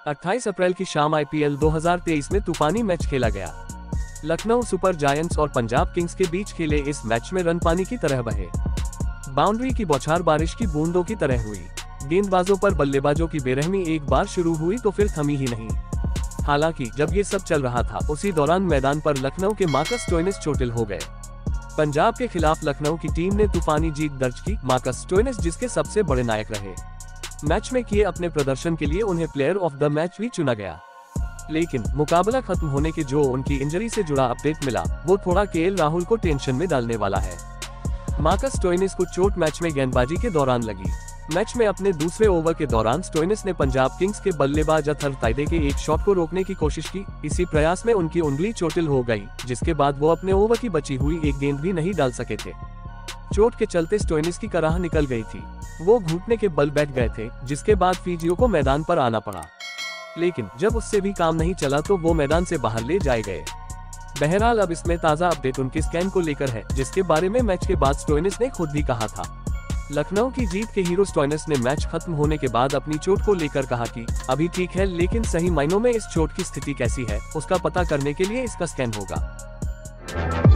28 अप्रैल की शाम आईपीएल 2023 में तूफानी मैच खेला गया। लखनऊ सुपर जायंट्स और पंजाब किंग्स के बीच खेले इस मैच में रन पानी की तरह बहे। बाउंड्री की बौछार बारिश की बूंदों की तरह हुई। गेंदबाजों पर बल्लेबाजों की बेरहमी एक बार शुरू हुई तो फिर थमी ही नहीं। हालांकि जब ये सब चल रहा था उसी दौरान मैदान पर लखनऊ के मार्कस स्टोइनिस चोटिल हो गए। पंजाब के खिलाफ लखनऊ की टीम ने तूफानी जीत दर्ज की। मार्कस स्टोइनिस जिसके सबसे बड़े नायक रहे, मैच में किए अपने प्रदर्शन के लिए उन्हें प्लेयर ऑफ द मैच भी चुना गया। लेकिन मुकाबला खत्म होने के जो उनकी इंजरी से जुड़ा अपडेट मिला वो थोड़ा केएल राहुल को टेंशन में डालने वाला है। मार्कस स्टोइनिस को चोट मैच में गेंदबाजी के दौरान लगी। मैच में अपने दूसरे ओवर के दौरान स्टोइनिस ने पंजाब किंग्स के बल्लेबाज अथर ताइदे के एक शॉट को रोकने की कोशिश की। इसी प्रयास में उनकी उंगली चोटिल हो गई, जिसके बाद वो अपने ओवर की बची हुई एक गेंद भी नहीं डाल सके थे। चोट के चलते स्टोइनिस की कराह निकल गई थी। वो घुटने के बल बैठ गए थे, जिसके बाद फिजियो को मैदान पर आना पड़ा। लेकिन जब उससे भी काम नहीं चला तो वो मैदान से बाहर ले जाए गए। बहरहाल अब इसमें ताज़ा अपडेट उनके स्कैन को लेकर है, जिसके बारे में मैच के बाद स्टोइनिस ने खुद भी कहा था। लखनऊ की जीत के हीरो स्टोइनिस ने मैच खत्म होने के बाद अपनी चोट को लेकर कहा कि अभी ठीक है, लेकिन सही मायनों में इस चोट की स्थिति कैसी है उसका पता करने के लिए इसका स्कैन होगा।